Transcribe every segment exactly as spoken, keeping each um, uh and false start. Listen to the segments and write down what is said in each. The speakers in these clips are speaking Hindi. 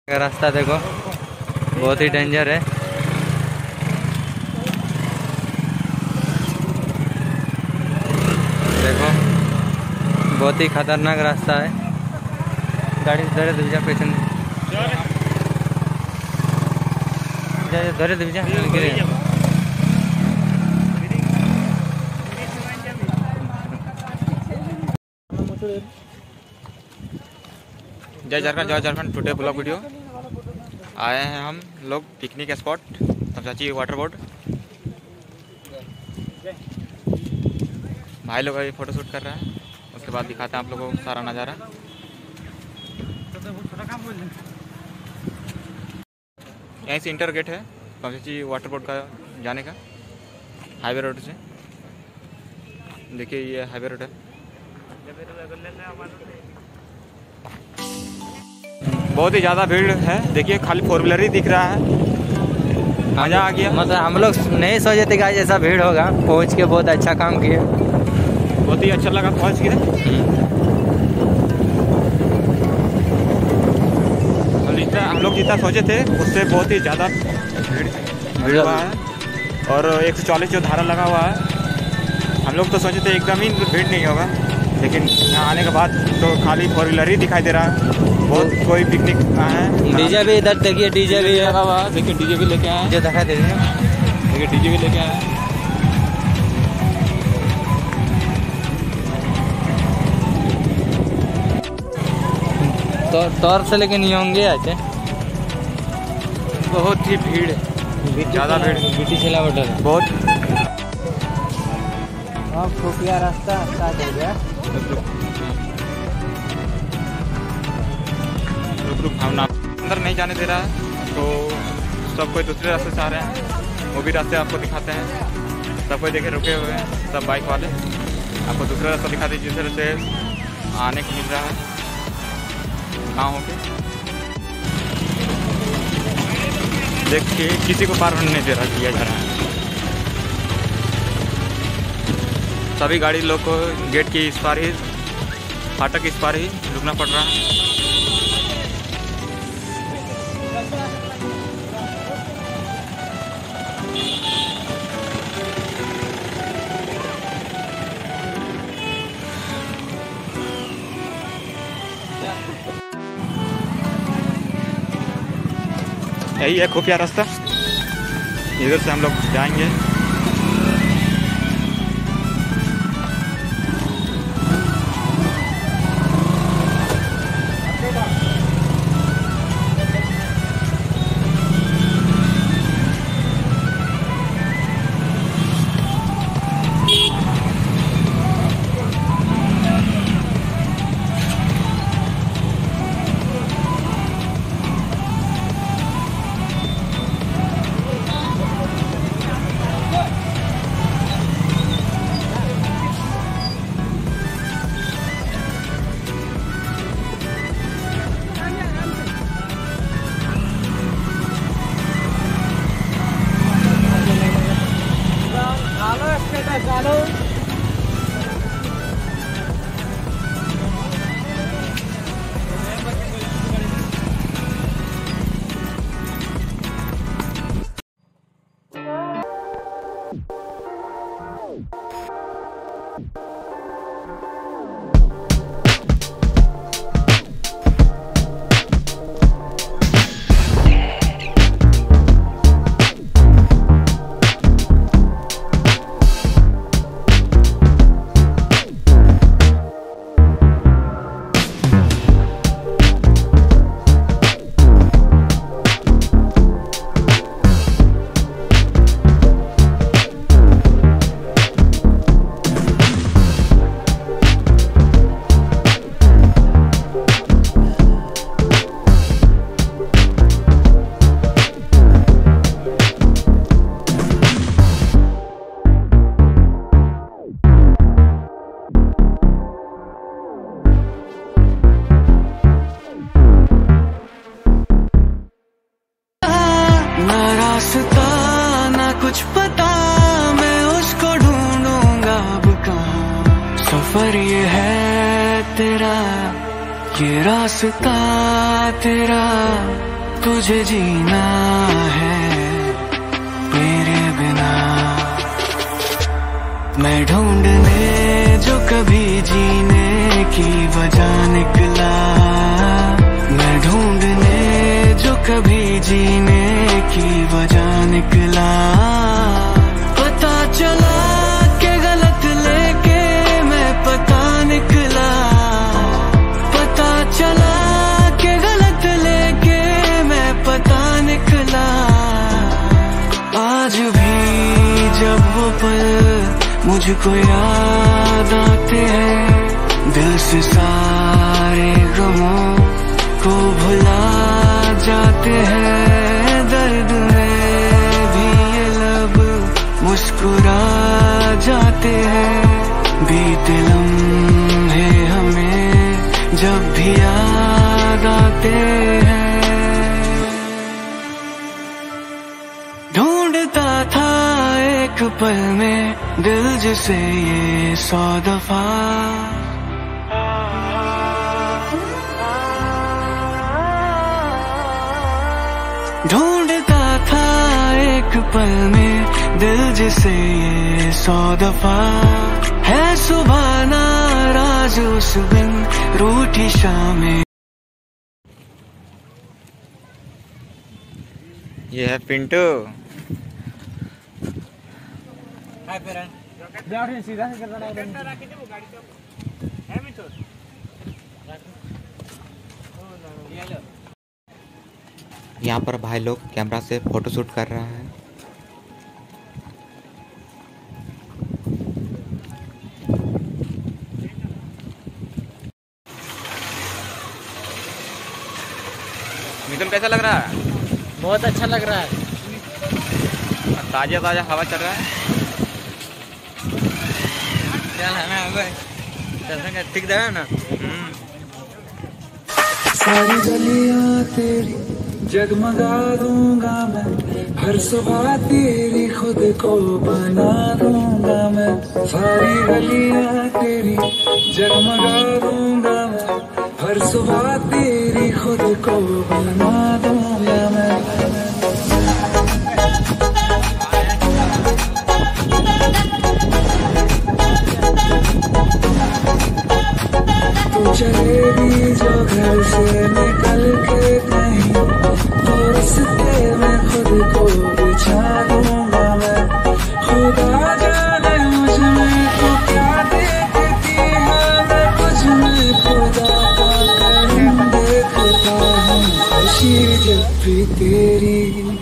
रास्ता देखो बहुत ही डेंजर है। देखो बहुत ही खतरनाक रास्ता है। गाड़ी धरे दिवजा पेशन धरे दिवजा गिरे। जय झारखंड जय झारखंड। टुडे ब्लॉग वीडियो आए हैं हम लोग पिकनिक स्पॉट तमचाची वाटर बोर्ड। भाई लोग अभी फोटो शूट कर रहे हैं, उसके बाद दिखाते हैं आप लोगों को सारा नज़ारा। यहीं से इंटर गेट है तमचाची वाटर बोर्ड का जाने का, हाईवे रोड से। देखिए ये हाईवे रोड है। बहुत ही ज़्यादा भीड़ है। देखिए खाली फोर व्हीलर ही दिख रहा है। मज़ा आ गया। मतलब हम लोग नहीं सोचे थे गाइस ऐसा भीड़ होगा। पहुंच के बहुत अच्छा काम किए, बहुत ही अच्छा लगा पहुंच के। हम लोग जितना सोचे थे उससे बहुत ही ज़्यादा भीड़ हुआ है। और एक सौ चालीस जो धारा लगा हुआ है, हम लोग तो सोचे थे एकदम ही भीड़ नहीं होगा, लेकिन यहाँ आने के बाद तो खाली फोर व्हीलर ही दिखाई दे रहा है। बहुत कोई पिकनिक है। डीजे भी इधर देखिए, डीजे भी लगा हुआ है। देखिए डीजे भी लेके आए, जो दिखाई दे रही है। देखिए डीजे भी लेके आए। तो तौर से लेकिन नहीं होंगे आज बहुत ही भीड़, ज़्यादा भीड़। बीटी चला होटल बहुत। अब खुफिया रास्ता स्टार्ट हो गया। रुक हम अंदर नहीं जाने दे रहा है, तो सब कोई दूसरे रास्ते से आ रहे हैं। वो भी रास्ते आपको दिखाते हैं। सब कोई देखे रुके हुए हैं, सब बाइक वाले। आपको दूसरा रास्ता दिखाते हैं जिस तरह से आने को मिल रहा है गाँव होके। देखिए किसी को पार होने नहीं दे रहा किया जा रहा है। सभी गाड़ी लोग को गेट की इस पार ही, फाटक इस पार ही रुकना पड़ रहा है। यही है खुफिया रास्ता, इधर से हम लोग जाएंगे। कुछ पता मैं उसको ढूंढूंगा अब कहाँ। सफर ये है तेरा, ये रास्ता तेरा, तुझे जीना है मेरे बिना। मैं ढूंढने जो कभी जीने की वजह निकला, मैं ढूंढने जो कभी जीने की वजह निकला। पता चला कि गलत लेके मैं पता निकला, पता चला कि गलत लेके मैं पता निकला। आज भी जब वो पल मुझको याद आते हैं, दिल से सारे गमों को भुला जाते हैं। दर्द में भी ये लब मुस्कुरा जाते हैं। बीते लम्हे हमें जब भी याद आते हैं। ढूंढता था एक पल में दिल जिसे ये सौ दफा, ढूंढता था एक पल में दिल जिसे ये सौ दफा। है सुबह नाराज उस बिन रूठी शामें। ये है पिंटू। यहाँ पर भाई लोग कैमरा से फोटो शूट कर रहा है। मिथुन कैसा लग रहा है? बहुत अच्छा लग रहा है। ताजा ताजा हवा चल रहा है। चल है ना भाई, चल ठीक है ना। सारी गलियां तेरी जगमगा दूंगा मैं, हर सुबह तेरी खुद को बना दूंगा मैं। सारी गलियां तेरी जगमगा दूंगा मैं, हर सुबह तेरी खुद को बना दूंगा मैं। तू चलेगी जो घर से निकल के कहीं, तो रास्ते में खुद को बिछा दूंगा मैं। खुदा जाने मुझ में तो क्या देखती है, मैं तुझ में खुदा का करम देखता हूँ। खुशी जब भी तेरी,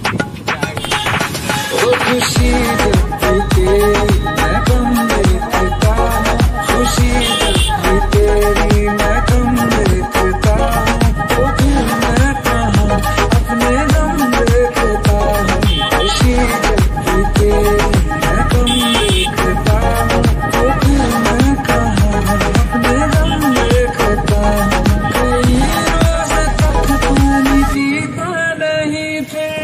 ओ खुशी जब भी तेरी, मैं गम देखता हूँ। खुशी जब भी तेरी, मैं गम देखता हूँ। तो फिर मैं कहाँ अपने गम देखता हूँ। खुशी जब भी तेरी, मैं गम देखता हूँ। तो फिर मैं कहाँ अपने गम देखता हूँ। कई रोज तक पानी पीता नहीं फिर,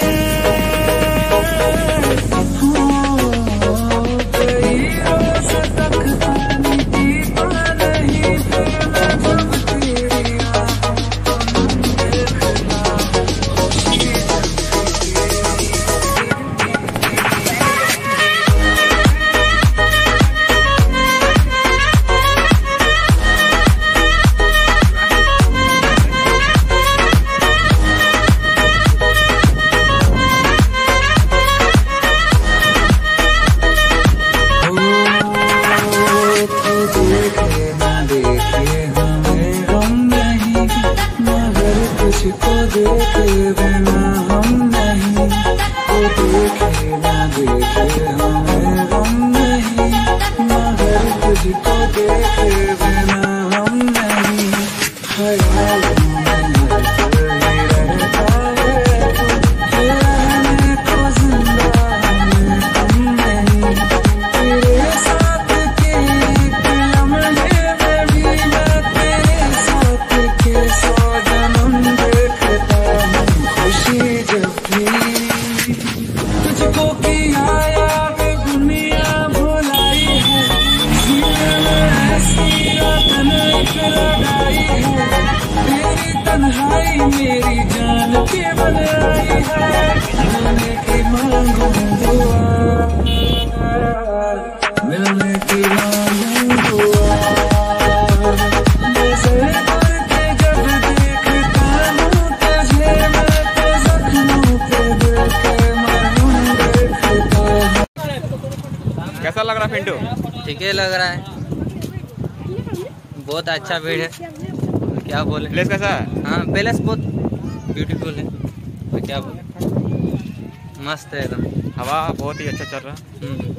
कई रोज तक पानी पीता नहीं फिर, मैं जब तेरी आँखों को देखता हूँ। खुशी तो देखे ना देखे हमें गम नहीं, मगर तुझको देखे बिना हम नहीं। तो देखे ना देखे हमें गम नहीं, मगर तुझको देखे बिना हम नहीं। ख्यालों में ही रहता है तू, ये रहने को जिंदा हमें कम नहीं। तेरे साथ के एक लम्हे में भी मैं तेरे साथ के सौ जन्म देखता हूँ। खुशी जब भी तुझको किया की बन आई है, मिलने की मांगू दुआ, मिलने की मांगू दुआ। जैसे करके जब देखता हूँ तुझे, मैं तो जख्मों पे दिल के मालूम देखता हूँ। कैसा लग रहा पिंटू? ठीक ही लग रहा है, बहुत अच्छा भीड़ है, क्या बोले। प्लेस कैसा है? हाँ पैलेस बहुत ब्यूटीफुल है, तो क्या बोले, मस्त है एकदम। हवा बहुत ही अच्छा चल रहा है, हम्म।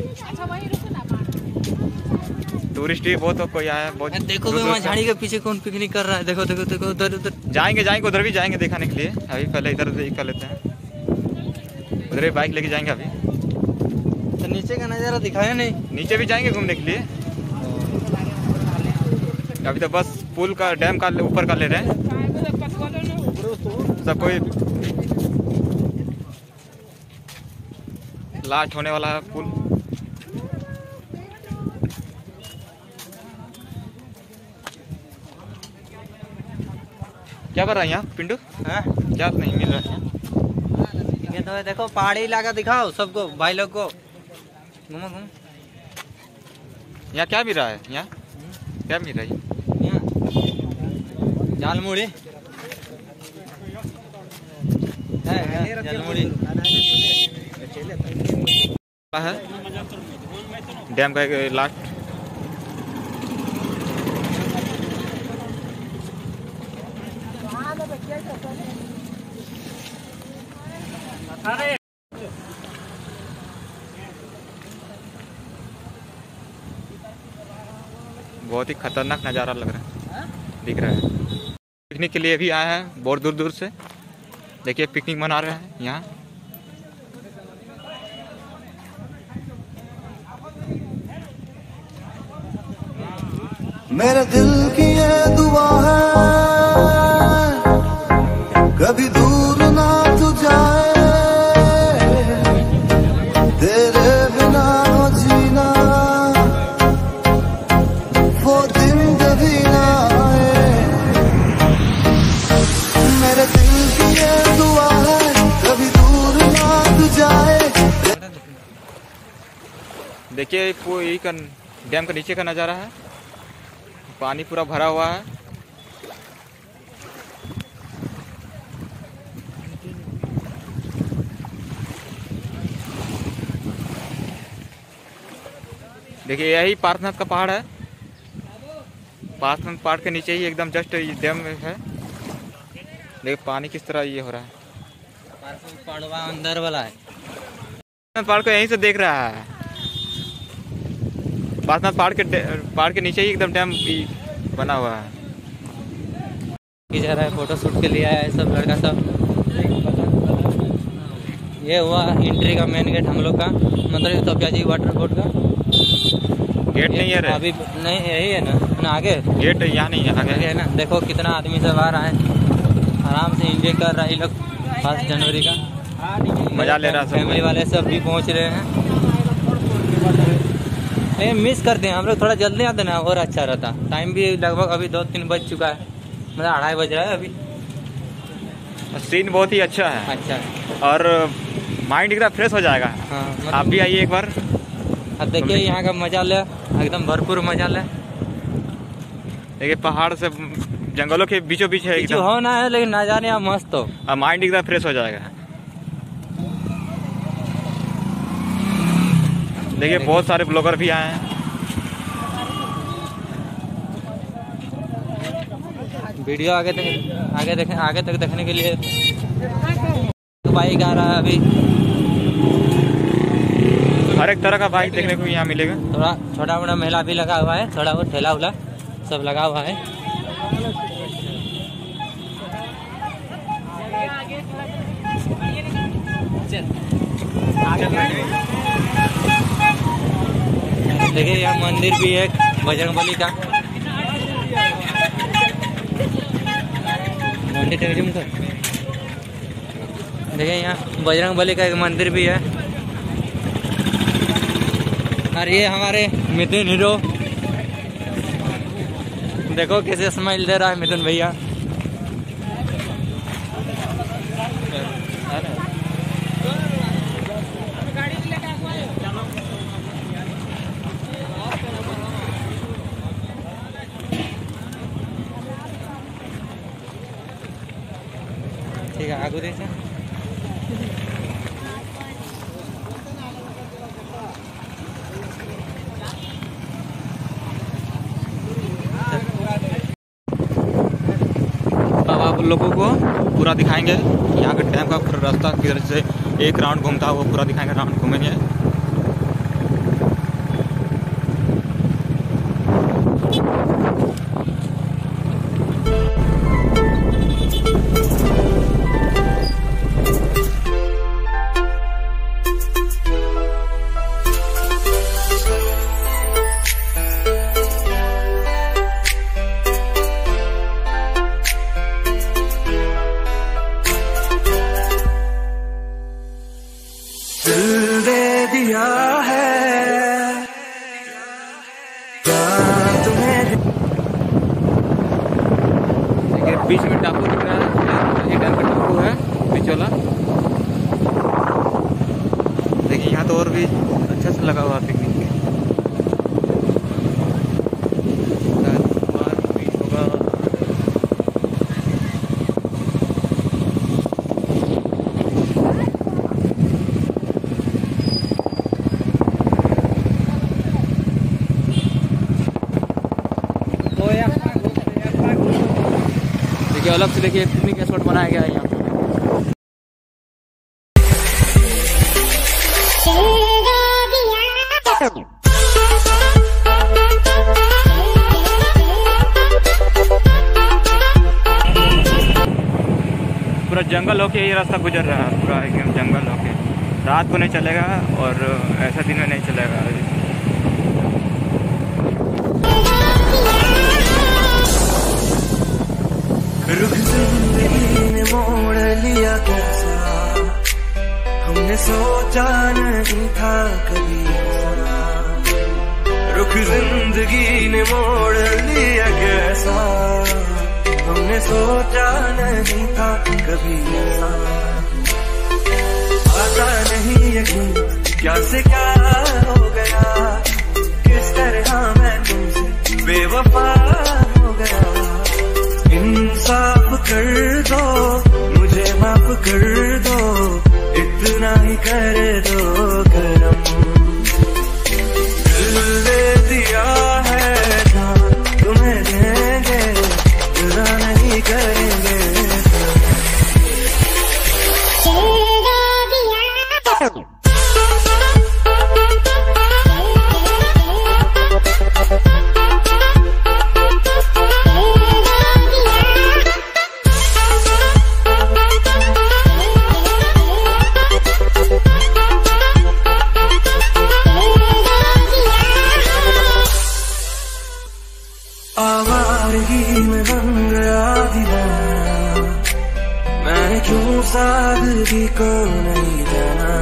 टूरिस्ट भी बहुत कोई आया है, बहुत देखो दूर भाई दूर वहाँ से। झाड़ी के पीछे कौन पिकनिक कर रहा है, देखो देखो देखो उधर उधर। जाएंगे जाएंगे उधर भी जाएंगे दिखाने के लिए, अभी पहले इधर देख कर लेते हैं, उधर ही बाइक लेके जाएंगे। अभी तो नीचे का नज़ारा दिखाया नहीं, नीचे भी जाएंगे घूमने के लिए, अभी तो बस पुल का डैम का ऊपर का ले रहे हैं सब कोई। लास्ट होने वाला है पुल। क्या कर रहा है यहाँ पिंटू? हाँ क्या नहीं मिल रहा है? ये तो है, देखो पहाड़ी इलाका दिखाओ सबको, भाई लोग को घूमो घूमो। यहाँ क्या मिल रहा है? यहाँ क्या मिल रहा है? यहाँ झालमुड़ी है, है, झालमुड़ी है डैम का एक लास्ट। बहुत ही खतरनाक नज़ारा लग रहा है, दिख रहा है। पिकनिक के लिए भी आए हैं बहुत दूर दूर से, देखिए पिकनिक मना रहे हैं यहाँ। मेरे दिल की ये दुआ है, कभी दूर ना तू जाए, तेरे बिना हो जीना वो दिन कभी ना आए। मेरे दिल की ये दुआ है, कभी दूर ना तू जाए। देखिए यही का डैम का नीचे का नज़ारा है, पानी पूरा भरा हुआ है। देखिए यही पार्श्वनाथ का पहाड़ है, पार्श्वनाथ पहाड़ के नीचे ही एकदम जस्ट डैम है। देखिए पानी किस तरह ये हो रहा है, पड़वा अंदर वाला है। पार्श्वनाथ पहाड़ को यहीं से देख रहा है, पार्श्वनाथ पहाड़ के पहाड़ के नीचे ही एकदम डैम बना हुआ है। जा रहा है, फोटो शूट के लिए आया है सब लड़का सब। ये हुआ एंट्री का मेन गेट हम लोग का, मतलब तो प्याजी वाटर बोर्ड का गेट नहीं है रे, अभी नहीं, यही है ना ना आगे गेट यहाँ नहीं है, आगे है ना। देखो कितना आदमी सब आ रहा है, आराम से एंजॉय कर रहा है ये लोग। फर्स्ट जनवरी का मजा ले रहा है सब। फैमिली वाले सब भी पहुंच रहे हैं। ये मिस करते हैं हम लोग, थोड़ा जल्दी आते ना और अच्छा रहता। टाइम भी लगभग अभी दो तीन बज चुका है, मतलब अढ़ाई बज रहा है अभी। सीन बहुत ही अच्छा है, अच्छा और माइंड एकदम फ्रेश हो जाएगा। हाँ मतलब आप भी आइए एक बार। अब देखिए यहाँ का मजा ले, एकदम भरपूर मजा ले। देखिए पहाड़ से जंगलों के बीचों बीच है जो एकदम, होना है लेकिन नजारे यहाँ मस्त हो। और माइंड एकदम फ्रेश हो जाएगा। देखिए बहुत सारे ब्लॉगर भी आए हैं। वीडियो आगे तक आगे देखें, आगे तक देखने के लिए बाइक आ रहा है अभी। हर एक तरह का बाइक देखने को यहाँ मिलेगा। थोड़ा छोटा मोटा मेला भी लगा हुआ है, थोड़ा बहुत ठेला उला सब लगा हुआ है। देखिए यहाँ मंदिर भी है बजरंगबली का। देखिए यहाँ बजरंगबली का एक मंदिर भी है। और ये हमारे मिथुन हीरो, देखो कैसे स्माइल दे रहा है मिथुन भैया। ठीक है, आगू देख अब आप लोगों को पूरा दिखाएंगे यहाँ के डैम का पूरा रास्ता किधर से एक राउंड घूमता है वो पूरा दिखाएंगे, राउंड घूमेंगे। दिल दे दिया है तुम्हें। देखिए बीच में टापू दिख रहा है, ये डैम का टापू है बीच वाला। देखिए यहाँ तो और भी अच्छा से लगा हुआ पिकनिक के। देखिए अलग से देखिए पिकनिक स्पॉट बनाया गया है यहाँ पे। पूरा जंगल होके ये रास्ता गुजर रहा है, पूरा एकदम जंगल होके। रात को नहीं चलेगा और ऐसा दिन में नहीं चलेगा। रुख जिंदगी ने मोड़ लिया कैसा, हमने सोचा नहीं था कभी ऐसा। रुख जिंदगी ने मोड़ लिया कैसा, हमने सोचा नहीं था कभी ऐसा। आता नहीं यकीन क्या से क्या हो गया, किस तरह मैं तुमसे बेवफा हो गया। इंसाफ कर दो मुझे, माफ कर दो, इतना ही कर दो करम। दिल दे दिया है तुम्हें देंगे, जुदा नहीं करेंगे। आवारगी में बन गया दीवाना, मैंने क्यों सादगी को नहीं जाना।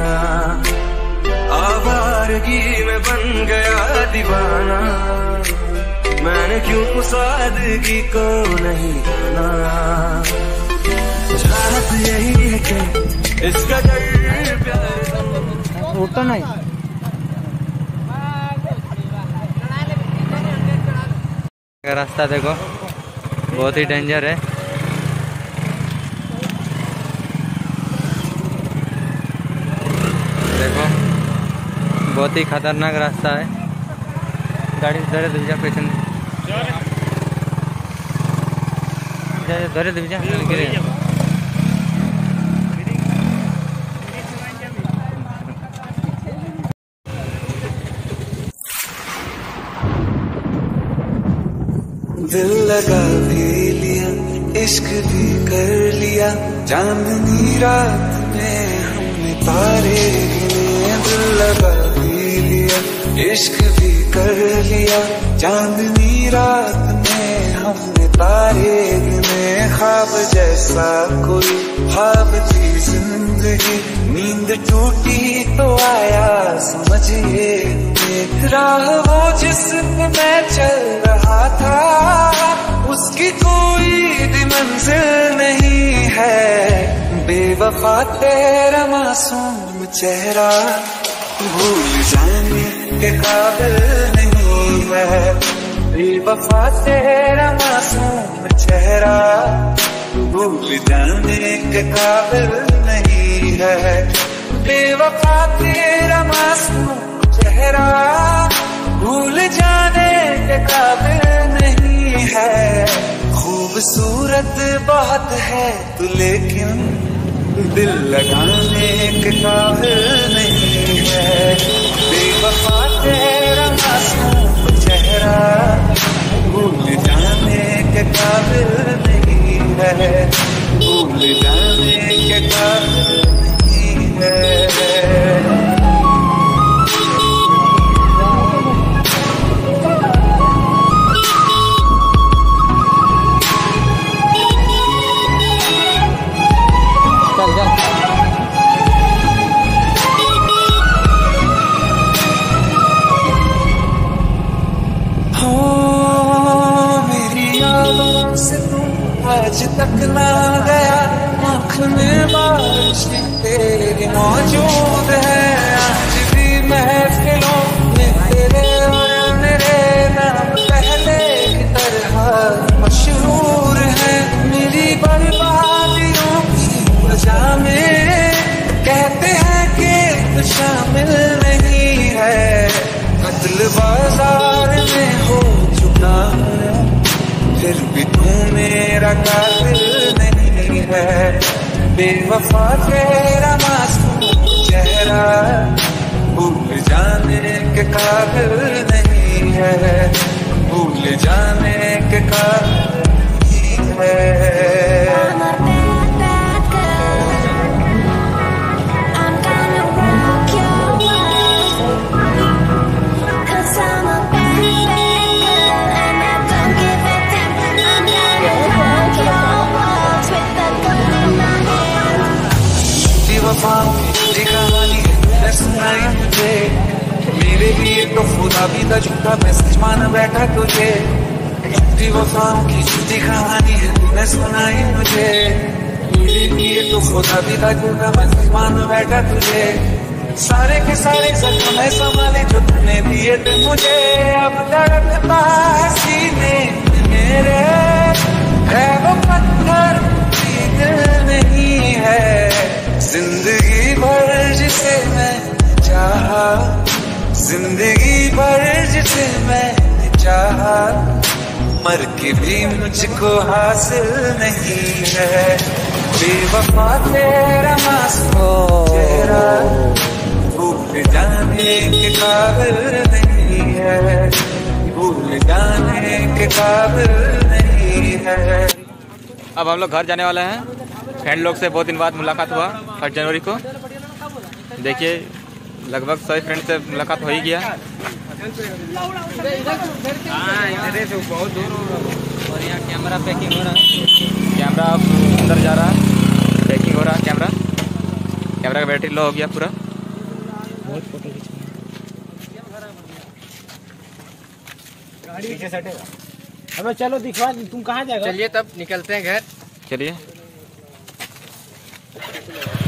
आवारगी में बन गया दीवाना, मैंने क्यों सादगी को नहीं जाना। चाहत यही है कि इसका डर प्यार उठता नहीं। रास्ता देखो बहुत ही डेंजर है। देखो बहुत ही खतरनाक रास्ता है। गाड़ी धरे दिव्या पेशेंट धरे दिव्या गिरे। दिल लगा भी लिया, इश्क भी कर लिया, चांदनी रात में हमने तारे गिने। दिल लगा भी लिया, इश्क भी कर लिया, चांदनी रात में हमने तारे गिने। ख्वाब जैसा कोई ख्वाब थी जिंदगी, नींद टूटी तो आया समझिए। राह वो जिस पे मैं चल रहा था, उसकी कोई भी मंजिल नहीं है। बेवफा तेरा मासूम चेहरा भूल जाने के काबिल नहीं है। बेवफा तेरा मासूम चेहरा भूल जाने के काबिल नहीं है। बेवफा तेरा मासूम चेहरा भूल जाने के काबिल नहीं है। खूबसूरत बहुत है तू लेकिन दिल लगाने के काबिल नहीं है। बेवफा तेरा मासूम चेहरा भूल जाने के काबिल नहीं है। भूल जाने के काबिल नहीं है। आज तक ना गया आँख में बारिश तेरी मौजूद है। आज भी महफिलों में तेरे और मेरे नाम पहले की तरह मशहूर है। मेरी बर्बादियों की वजह में कहते हैं कि तू शामिल नहीं है। कत्ल बाजार में हो चुका है फिर भी तू मेरा कातिल नहीं है। बेवफा तेरा मासूम चेहरा भूल जाने के काबिल नहीं है। भूल जाने के काबिल नहीं है। वफाओं कहानी है सुनाई मुझे मेरे लिए तो खुदा भी था झूठा मैसेज मान बैठा तुझे। झूठी वफाओं की झूठी कहानी है तूने सुनाई मुझे मेरे लिए तो खुदा भी था झूठा मैसेज मान बैठा तुझे। सारे के सारे जख्म में संभाले जो तूने दिए थे मुझे। अब तड़पता है सीने मेरे है वो पत्थर दिल नहीं है। जिंदगी भर जिसे मैं चाहा जिंदगी भर जिसे मैं चाहा मर के भी मुझको हासिल नहीं है। बेवफा तेरा मासूम चेहरा भूल जाने के काबिल नहीं है। भूल जाने के काबिल नहीं है। अब हम लोग घर जाने वाले हैं। फ्रेंड लोग से बहुत दिन बाद मुलाकात हुआ फर्स्ट जनवरी को। देखिए लगभग सौ फ्रेंड से मुलाकात हो ही गया। बहुत दूर और यहाँ कैमरा पैकिंग हो रहा है। कैमरा अंदर जा रहा है, पैकिंग हो रहा है। कैमरा कैमरा का बैटरी लो हो गया पूरा। बहुत फोटो पीछे सटेगा। अब चलो दिखवा तुम कहाँ जाएगा। चलिए तब निकलते हैं घर। चलिए।